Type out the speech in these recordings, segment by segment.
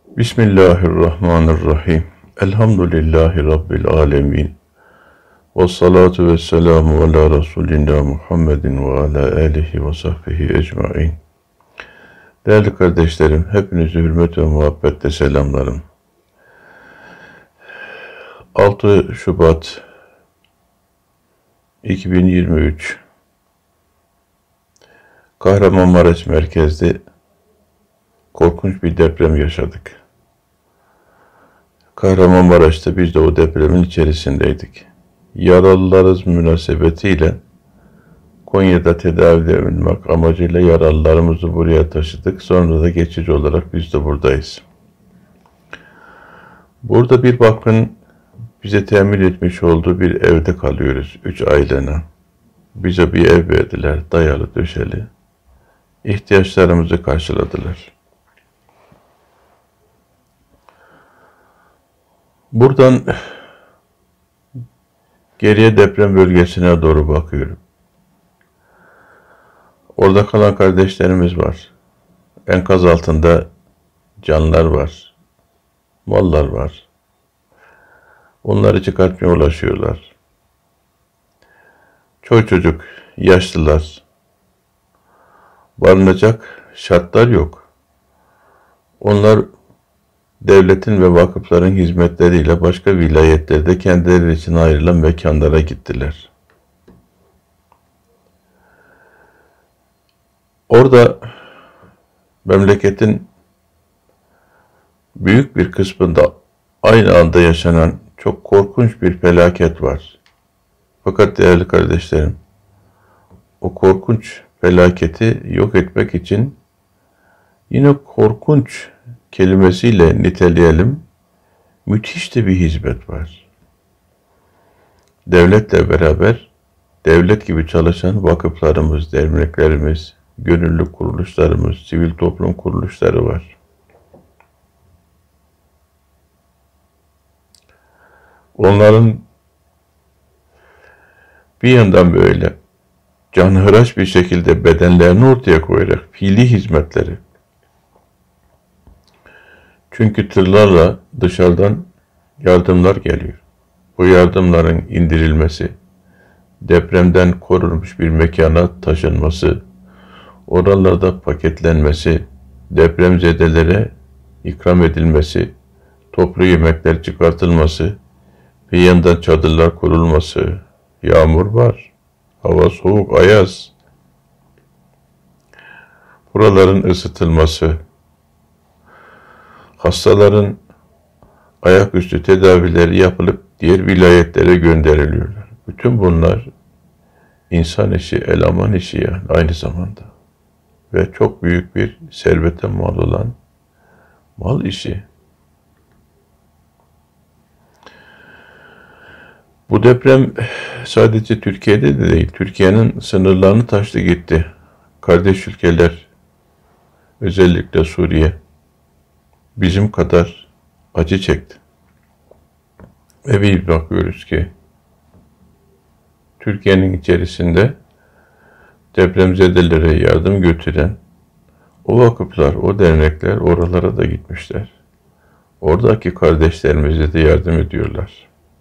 Bismillahirrahmanirrahim. Elhamdülillahi Rabbil alemin. Ve salatu ve selamu ala Resulina Muhammedin ve ala alihi ve sahbihi ecmain. Değerli kardeşlerim, hepinizi hürmet ve muhabbetle selamlarım. 6 Şubat 2023 Kahramanmaraş merkezli korkunç bir deprem yaşadık. Kahramanmaraş'ta biz de o depremin içerisindeydik. Yaralılarız münasebetiyle Konya'da tedavi edilmek amacıyla yaralılarımızı buraya taşıdık. Sonra da geçici olarak biz de buradayız. Burada bir vakfın bize temin etmiş olduğu bir evde kalıyoruz. 3 ailene. Bize bir ev verdiler, dayalı döşeli. İhtiyaçlarımızı karşıladılar. Buradan geriye deprem bölgesine doğru bakıyorum. Orada kalan kardeşlerimiz var. Enkaz altında canlar var. Mallar var. Onları çıkartmaya ulaşıyorlar. Çoğu çocuk, yaşlılar. Barınacak şartlar yok. Onlar devletin ve vakıfların hizmetleriyle başka vilayetlerde kendileri için ayrılan mekanlara gittiler. Orada memleketin büyük bir kısmında aynı anda yaşanan çok korkunç bir felaket var. Fakat değerli kardeşlerim, o korkunç felaketi yok etmek için yine korkunç kelimesiyle niteleyelim, müthiş de bir hizmet var. Devletle beraber, devlet gibi çalışan vakıflarımız, derneklerimiz, gönüllü kuruluşlarımız, sivil toplum kuruluşları var. Onların bir yandan böyle canhıraş bir şekilde bedenlerini ortaya koyarak fiili hizmetleri. Çünkü tırlarla dışarıdan yardımlar geliyor. Bu yardımların indirilmesi, depremden korunmuş bir mekana taşınması, oralarda paketlenmesi, depremzedelere ikram edilmesi, toplu yemekler çıkartılması, bir yandan çadırlar kurulması, yağmur var, hava soğuk, ayaz, buraların ısıtılması, hastaların ayaküstü tedavileri yapılıp diğer vilayetlere gönderiliyorlar. Bütün bunlar insan işi, eleman işi yani aynı zamanda. Ve çok büyük bir servete mal olan mal işi. Bu deprem sadece Türkiye'de de değil, Türkiye'nin sınırlarını taştı gitti. Kardeş ülkeler, özellikle Suriye, bizim kadar acı çekti. Ve bir bakıyoruz ki, Türkiye'nin içerisinde depremzedelere yardım götüren o vakıflar, o dernekler oralara da gitmişler. Oradaki kardeşlerimize de yardım ediyorlar.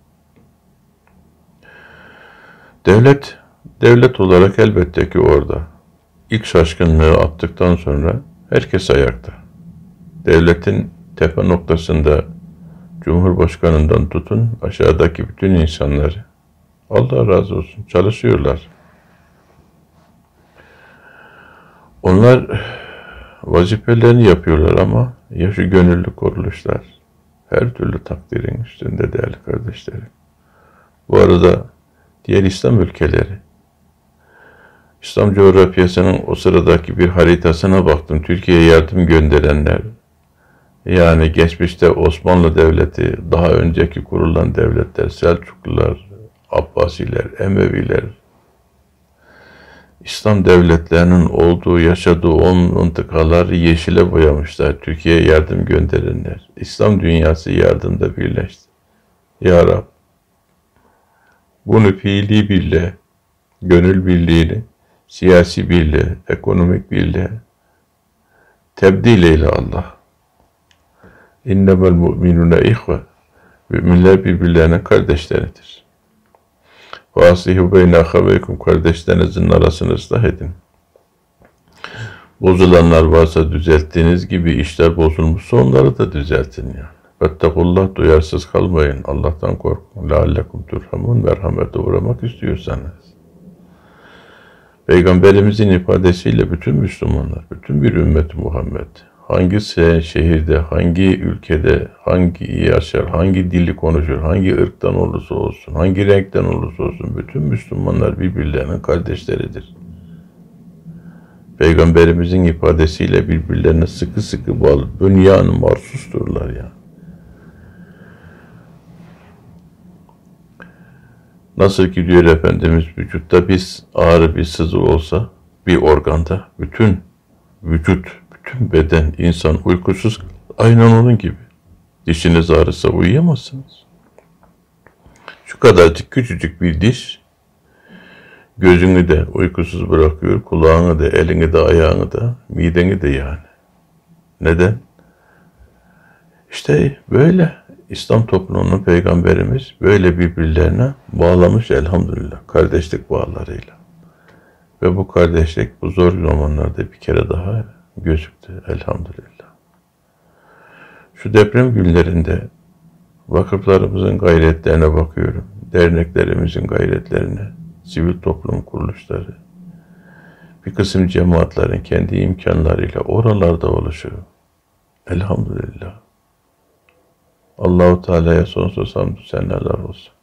Devlet olarak elbette ki orada. İlk şaşkınlığı attıktan sonra herkes ayakta. Devletin tepe noktasında Cumhurbaşkanından tutun aşağıdaki bütün insanları. Allah razı olsun çalışıyorlar. Onlar vazifelerini yapıyorlar ama ya şu gönüllü kuruluşlar her türlü takdirin üstünde değerli kardeşlerim. Bu arada diğer İslam ülkeleri, İslam coğrafyasının o sıradaki bir haritasına baktım. Türkiye'ye yardım gönderenler, yani geçmişte Osmanlı Devleti, daha önceki kurulan devletler, Selçuklular, Abbasiler, Emeviler, İslam devletlerinin olduğu, yaşadığı o mıntıkaları yeşile boyamışlar. Türkiye'ye yardım gönderenler. İslam dünyası yardımda birleşti. Ya Rab, bunu fiili birliğe, gönül birliğini, siyasi birliğe, ekonomik birliğe tebdil eyle Allah. İnnemel mu'minune ihve. Müminler birbirlerinin kardeşleridir. Vasihu beyne ahaveykum, kardeşlerinizin arasını ıslah edin. Bozulanlar varsa düzelttiğiniz gibi işler bozulmuşsa onları da düzeltin yani. Vettekullah, duyarsız kalmayın. Allah'tan korkun. Leallekum turhamun, merhamete uğramak istiyorsanız. Peygamberimizin ifadesiyle bütün Müslümanlar, bütün bir ümmet Muhammed, hangi şehirde, hangi ülkede, hangi yaşar, hangi dili konuşur, hangi ırktan olursa olsun, hangi renkten olursa olsun, bütün Müslümanlar birbirlerinin kardeşleridir. Peygamberimizin ifadesiyle birbirlerine sıkı sıkı bağlı, bünyan-ı marsusturlar ya. Nasıl ki diyor Efendimiz, vücutta bir ağrı, bir sızı olsa, bir organda, bütün vücut, bütün beden, insan uykusuz, aynen onun gibi. Dişiniz ağrısa uyuyamazsınız. Şu kadarcık küçücük bir diş, gözünü de uykusuz bırakıyor, kulağını da, elini de, ayağını da, mideni de yani. Neden? İşte böyle. İslam toplumunu Peygamberimiz böyle birbirlerine bağlamış elhamdülillah, kardeşlik bağlarıyla. Ve bu kardeşlik bu zor zamanlarda bir kere daha gözüktü elhamdülillah. Şu deprem günlerinde vakıflarımızın gayretlerine bakıyorum, derneklerimizin gayretlerine, sivil toplum kuruluşları, bir kısım cemaatlerin kendi imkanlarıyla oralarda oluşu, elhamdülillah. Allah-u Teala'ya sonsuz hamdü senalar olsun.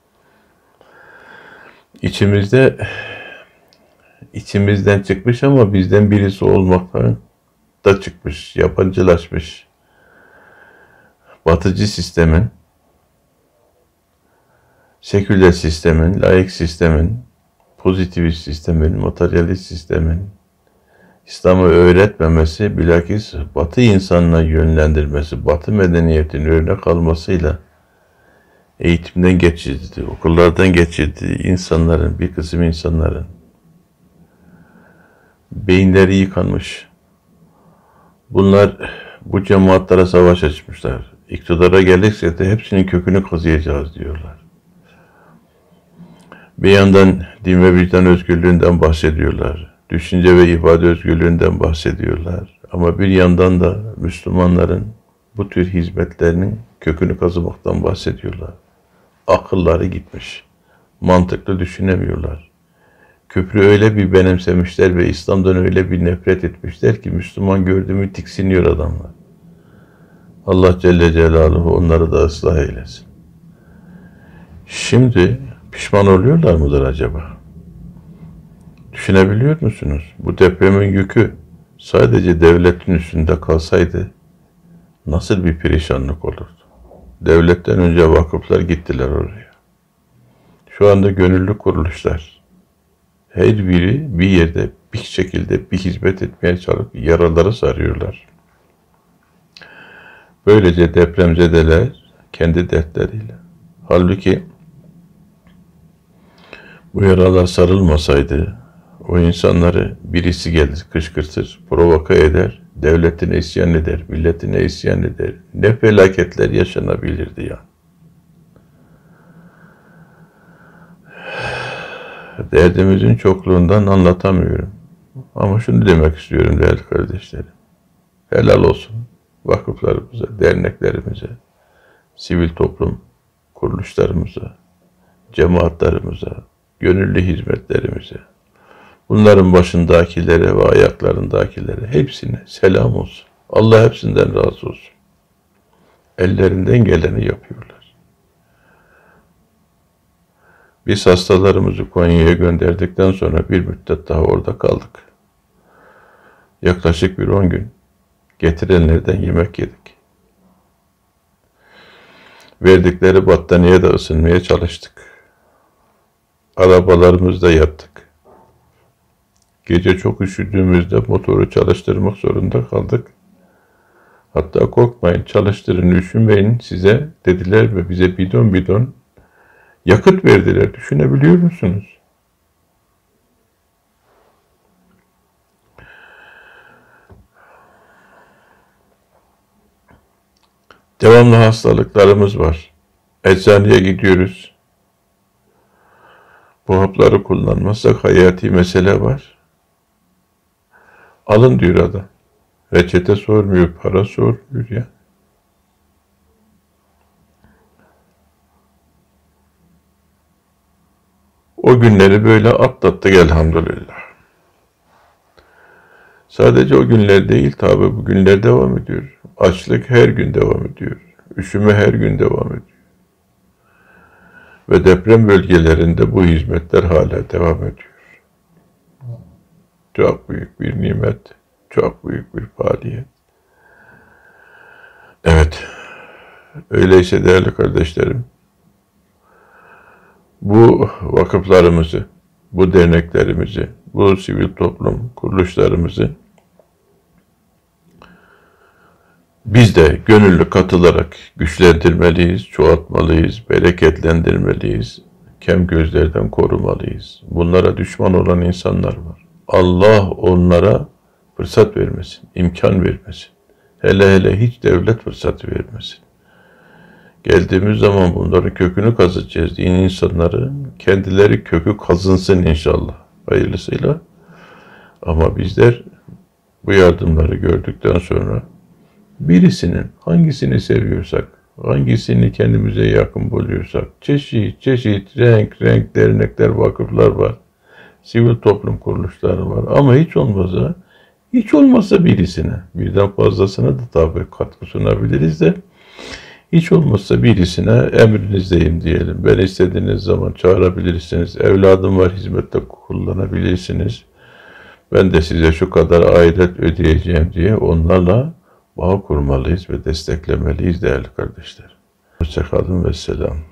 İçimizden çıkmış ama bizden birisi olmaktan da çıkmış, yabancılaşmış. Batıcı sistemin, seküler sistemin, laik sistemin, pozitivist sistemin, materyalist sistemin, İslam'ı öğretmemesi, bilakis Batı insanına yönlendirmesi, Batı medeniyetinin örnek almasıyla eğitimden geçirdi, okullardan geçirdi insanların, bir kısım insanların beyinleri yıkanmış. Bunlar bu cemaatlere savaş açmışlar. İktidara gelirse de hepsinin kökünü kazıyacağız diyorlar. Bir yandan din ve vicdan özgürlüğünden bahsediyorlar. Düşünce ve ifade özgürlüğünden bahsediyorlar. Ama bir yandan da Müslümanların bu tür hizmetlerinin kökünü kazımaktan bahsediyorlar. Akılları gitmiş. Mantıklı düşünemiyorlar. Küfrü öyle bir benimsemişler ve İslam'dan öyle bir nefret etmişler ki Müslüman gördüğümü tiksiniyor adamlar. Allah Celle Celaluhu onları da ıslah eylesin. Şimdi pişman oluyorlar mıdır acaba? Düşünebiliyor musunuz? Bu depremin yükü sadece devletin üstünde kalsaydı nasıl bir perişanlık olurdu? Devletten önce vakıflar gittiler oraya. Şu anda gönüllü kuruluşlar. Her biri bir yerde bir şekilde bir hizmet etmeye çalışıp yaraları sarıyorlar. Böylece depremzedeler kendi dertleriyle. Halbuki bu yaralar sarılmasaydı o insanları birisi gelir, kışkırtır, provoka eder, devletine isyan eder, milletine isyan eder. Ne felaketler yaşanabilirdi ya. Derdimizin çokluğundan anlatamıyorum. Ama şunu demek istiyorum değerli kardeşlerim. Helal olsun vakıflarımıza, derneklerimize, sivil toplum kuruluşlarımıza, cemaatlerimize, gönüllü hizmetlerimize, bunların başındakilere ve ayaklarındakilere hepsine selam olsun. Allah hepsinden razı olsun. Ellerinden geleni yapıyorlar. Biz hastalarımızı Konya'ya gönderdikten sonra bir müddet daha orada kaldık. Yaklaşık bir 10 gün getirenlerden yemek yedik. Verdikleri battaniyede ısınmaya çalıştık. Arabalarımızda yattık. Gece çok üşüdüğümüzde motoru çalıştırmak zorunda kaldık. Hatta korkmayın, çalıştırın, üşümeyin size dediler ve bize bidon bidon yakıt verdiler. Düşünebiliyor musunuz? Devamlı hastalıklarımız var. Eczaneye gidiyoruz. Bu hapları kullanmazsak hayati mesele var. Alın diyor adam. Reçete sormuyor, para sormuyor ya. O günleri böyle atlattık elhamdülillah. Sadece o günler değil tabi, bu günler devam ediyor. Açlık her gün devam ediyor. Üşüme her gün devam ediyor. Ve deprem bölgelerinde bu hizmetler hala devam ediyor. Çok büyük bir nimet, çok büyük bir faaliyet. Evet, öyleyse değerli kardeşlerim, bu vakıflarımızı, bu derneklerimizi, bu sivil toplum kuruluşlarımızı biz de gönüllü katılarak güçlendirmeliyiz, çoğaltmalıyız, bereketlendirmeliyiz, kem gözlerden korumalıyız. Bunlara düşman olan insanlar var. Allah onlara fırsat vermesin, imkan vermesin. Hele hele hiç devlet fırsatı vermesin. Geldiğimiz zaman bunların kökünü kazıyacağız diyen insanları kendileri kökü kazınsın inşallah hayırlısıyla. Ama bizler bu yardımları gördükten sonra birisinin hangisini seviyorsak, hangisini kendimize yakın buluyorsak, çeşit renk dernekler, vakıflar var, sivil toplum kuruluşları var. Ama hiç olmazsa birisine, birden fazlasına da tabii katkı sunabiliriz de, hiç olmazsa birisine emrinizdeyim diyelim. Ben istediğiniz zaman çağırabilirsiniz. Evladım var, hizmette kullanabilirsiniz. Ben de size şu kadar aidat ödeyeceğim diye onlarla bağ kurmalıyız ve desteklemeliyiz değerli kardeşler. Hoşça kalın ve selam.